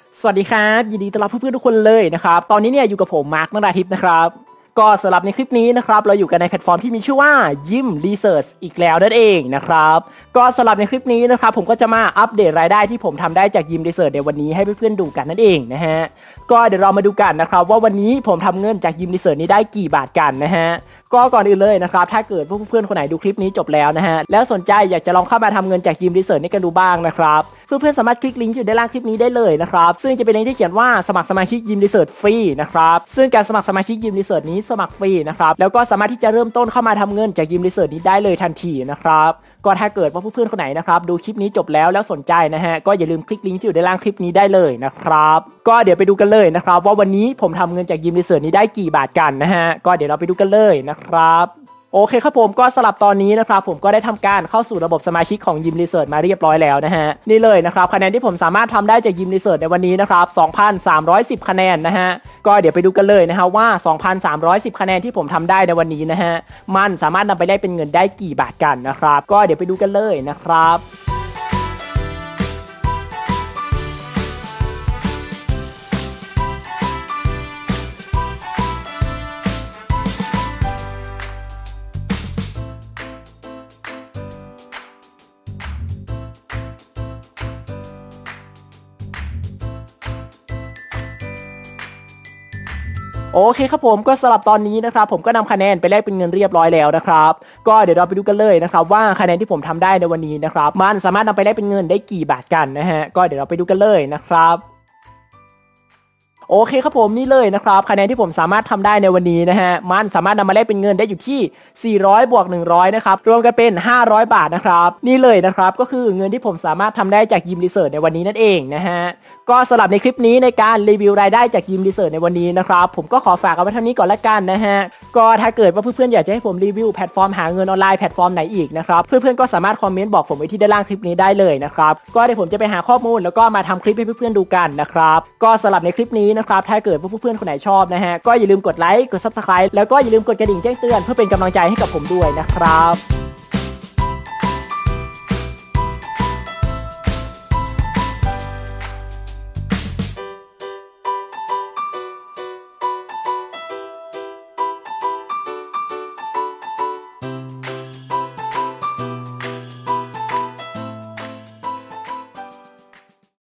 สวัสดีครับยินดีต้อนรับเพื่อนๆทุกคนเลยนะครับตอนนี้เนี่ยอยู่กับผมมาร์คนราทิพย์นะครับก็สำหรับในคลิปนี้นะครับเราอยู่กันในแพลตฟอร์มที่มีชื่อว่ายิมรีเสิร์ชอีกแล้วนั่นเองนะครับก็สำหรับในคลิปนี้นะครับผมก็จะมาอัปเดตรายได้ที่ผมทำได้จากยิมรีเสิร์ชในวันนี้ให้เพื่อนๆดูกันนั่นเองนะฮะก็เดี๋ยวเรามาดูกันนะครับว่าวันนี้ผมทำเงินจากยิมรีเสิร์ชนี้ได้กี่บาทกันนะฮะก็ก่อนอื่นเลยนะครับถ้าเกิดเพื่อนๆคนไหนดูคลิปนี้จบแล้วนะฮะแล้วสนใจอยากจะลองเข้ามาทำเงินจากยิมรีเสิร์ชนี้กันดูบ้างนะครับเพื่อนๆสามารถคลิกลิงก์อยู่ด้านล่างคลิปนี้ได้เลยนะครับซึ่งจะเป็นลิงก์ที่เขียนว่าสมัครสมาชิกยิมรีเสิร์ชฟรีนะครับซึ่งการสมัครสมาชิกยิมรีเสิร์ชนี้สมัครฟรีนะครับแล้วก็สามารถที่จะเริ่มต้นเข้ามาทำเงินจากยิมรีเสิร์ชนี้ได้เลยทันทีนะครับก็ถ้าเกิดว่าเพื่อนๆคนไหนนะครับดูคลิปนี้จบแล้วสนใจนะฮะก็อย่าลืมคลิกลิงก์ที่อยู่ด้านล่างคลิปนี้ได้เลยนะครับก็เดี๋ยวไปดูกันเลยนะครับว่าวันนี้ผมทำเงินจากยิมรีเสิร์ชนี้ได้กี่บาทกันนะฮะก็เดี๋ยวเราไปดูกันเลยนะครับโอเคครับผมก็สลับตอนนี้นะครับผมก็ได้ทำการเข้าสู่ระบบสมาชิกของยิมรีเสิร์ชมาเรียบร้อยแล้วนะฮะนี่เลยนะครับคะแนนที่ผมสามารถทำได้จากยิมรีเสิร์ชในวันนี้นะครับ 2,310 คะแนนนะฮะก็เดี๋ยวไปดูกันเลยนะฮะว่า 2,310 คะแนนที่ผมทำได้ในวันนี้นะฮะมันสามารถนำไปได้เป็นเงินได้กี่บาทกันนะครับก็เดี๋ยวไปดูกันเลยนะครับโอเคครับผมก็สำหรับตอนนี้นะครับผมก็นำคะแนนไปแลกเป็นเงินเรียบร้อยแล้วนะครับก็เดี๋ยวเราไปดูกันเลยนะครับว่าคะแนนที่ผมทำได้ในวันนี้นะครับมันสามารถนำไปแลกเป็นเงินได้กี่บาทกันนะฮะก็เดี๋ยวเราไปดูกันเลยนะครับโอเคครับผมนี่เลยนะครับคะแนนที่ผมสามารถทำได้ในวันนี้นะฮะมันสามารถนำมาแลกเป็นเงินได้อยู่ที่400บวก100นะครับรวมกันเป็น500บาทนะครับนี่เลยนะครับก็คือเงินที่ผมสามารถทำได้จากยิมรีเสิร์ชในวันนี้นั่นเองนะฮะก็สำหรับในคลิปนี้ในการรีวิวรายได้จากยิมรีเสิร์ชในวันนี้นะครับผมก็ขอฝากเอาไว้เท่านี้ก่อนละกันนะฮะก็ถ้าเกิดว่าเพื่อนๆอยากจะให้ผมรีวิวแพลตฟอร์มหาเงินออนไลน์แพลตฟอร์มไหนอีกนะครับเพื่อนๆก็สามารถคอมเมนต์บอกผมไว้ที่ด้านล่างคลิปนี้ได้เลยนะครับก็เดี๋ยวผมจะไปหาข้อมูลแล้วก็มาทำคลิปให้เพื่อนๆดูกันนะครับก็สำหรับในคลิปนี้นะครับถ้าเกิดว่าเพื่อนๆคนไหนชอบนะฮะก็อย่าลืมกดไลค์กด Subscribe แล้วก็อย่าลืมกดกระดิ่งแจ้งเตือนเพื่อเป็นกำลังใจให้กับผมด้วยนะครับ